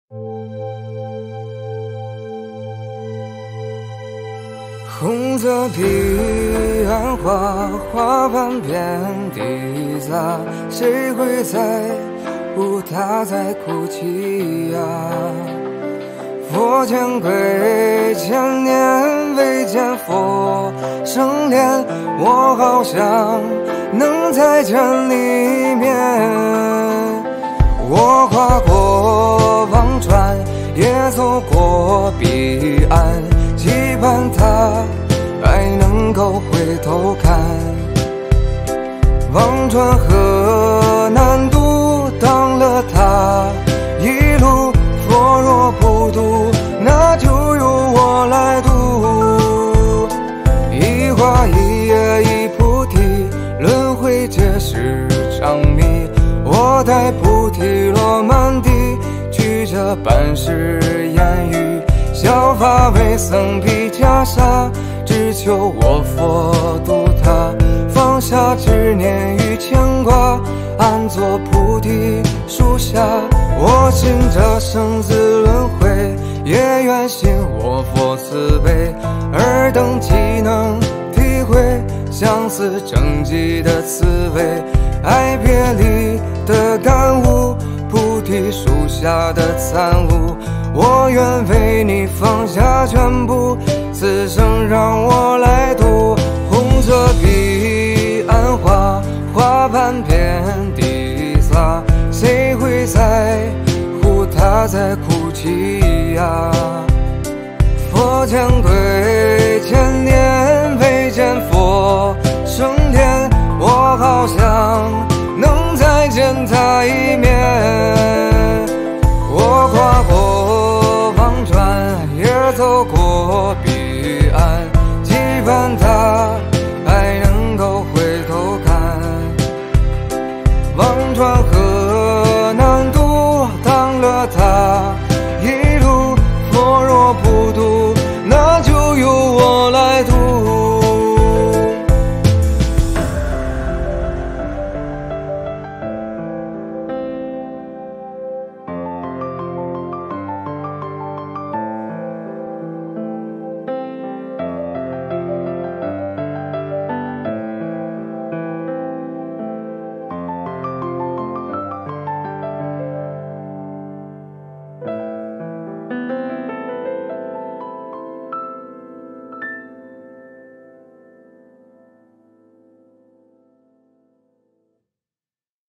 红色彼岸花，花瓣遍地撒，谁会在乎他在哭泣呀？佛前归千年，未见佛生莲，我好想能再见你一面。我跨过忘川，也走过彼岸，期盼他还能够回头看。忘川河难渡，当了他一路，佛若不渡，那就由我来渡。一花一叶一菩提，轮回皆是长谜。我待菩提落满地，取这半世言语，削发为僧披袈裟，只求我佛度他，放下执念与牵挂，安坐菩提树下。我信这生死轮回，也愿信我佛慈悲，尔等岂能体会相思成疾的滋味？爱别离的感悟，菩提树下的参悟，我愿为你放下全部，此生让我来渡。红色彼岸花，花瓣遍地撒，谁会在乎他在哭泣呀？佛前归